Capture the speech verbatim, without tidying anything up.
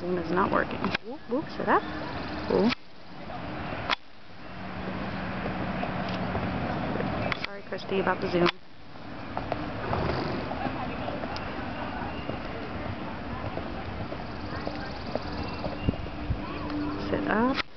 Zoom is not working. Whoop, whoop, sit up. Ooh. Sorry, Kristy, about the Zoom. Sit up.